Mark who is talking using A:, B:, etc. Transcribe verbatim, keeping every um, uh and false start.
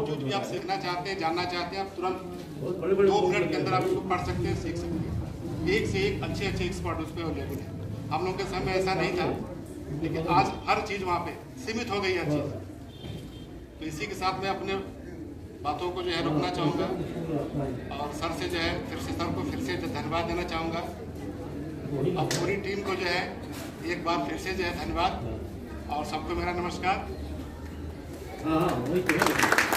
A: कुछ भी आप सीखना चाहते हैं, जानना चाहते हैं, आप तुरंत दो मिनट के अंदर आप इसको पढ़ सकते हैं, सीख सकते हैं। एक से एक अच्छे अच्छे एक्सपर्ट उस पर अवेलेबल है। हम लोग के समय ऐसा नहीं था, लेकिन आज हर चीज़ वहाँ पे सीमित हो गई है चीज़। तो इसी के साथ मैं अपने बातों को जो है रोकना चाहूँगा और सर से जो है फिर से सर को फिर से धन्यवाद देना चाहूँगा और पूरी टीम को जो है एक बार फिर से जो है धन्यवाद और सबको मेरा नमस्कार।